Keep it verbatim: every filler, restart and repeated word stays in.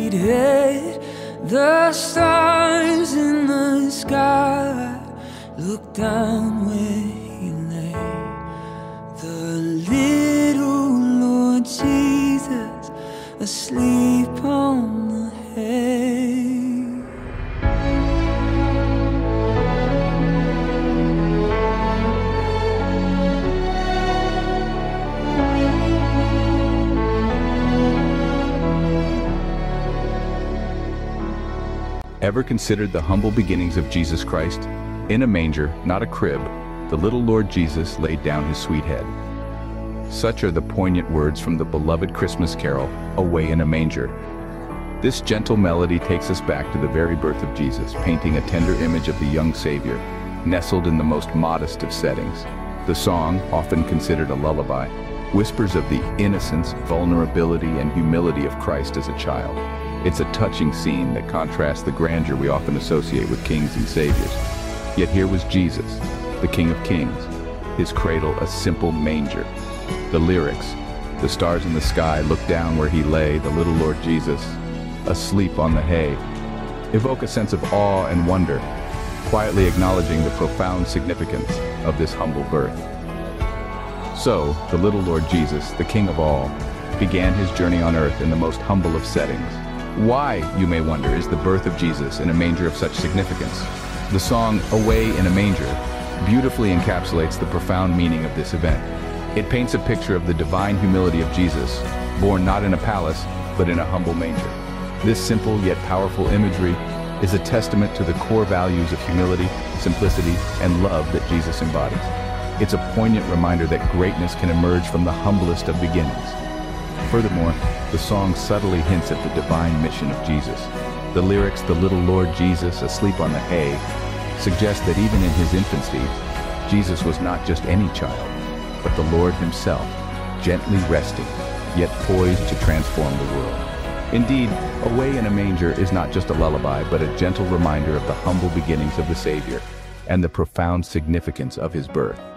sweet head. The stars in the sky look down where he lay. The little Lord Jesus asleep on the hay. Ever considered the humble beginnings of Jesus Christ? In a manger, not a crib, the little Lord Jesus laid down his sweet head. Such are the poignant words from the beloved Christmas carol, Away in a Manger. This gentle melody takes us back to the very birth of Jesus, painting a tender image of the young Savior, nestled in the most modest of settings. The song, often considered a lullaby, whispers of the innocence, vulnerability, and humility of Christ as a child. It's a touching scene that contrasts the grandeur we often associate with kings and saviors. Yet here was Jesus, the King of Kings, his cradle a simple manger. The lyrics, the stars in the sky look down where he lay, the little Lord Jesus, asleep on the hay, evoke a sense of awe and wonder, quietly acknowledging the profound significance of this humble birth. So, the little Lord Jesus, the King of all, began his journey on earth in the most humble of settings. Why, you may wonder, is the birth of Jesus in a manger of such significance? The song, Away in a Manger, beautifully encapsulates the profound meaning of this event. It paints a picture of the divine humility of Jesus, born not in a palace, but in a humble manger. This simple yet powerful imagery is a testament to the core values of humility, simplicity, and love that Jesus embodies. It's a poignant reminder that greatness can emerge from the humblest of beginnings. Furthermore, the song subtly hints at the divine mission of Jesus. The lyrics, the little Lord Jesus asleep on the hay, suggest that even in his infancy, Jesus was not just any child, but the Lord himself, gently resting, yet poised to transform the world. Indeed, Away in a Manger is not just a lullaby, but a gentle reminder of the humble beginnings of the Savior and the profound significance of his birth.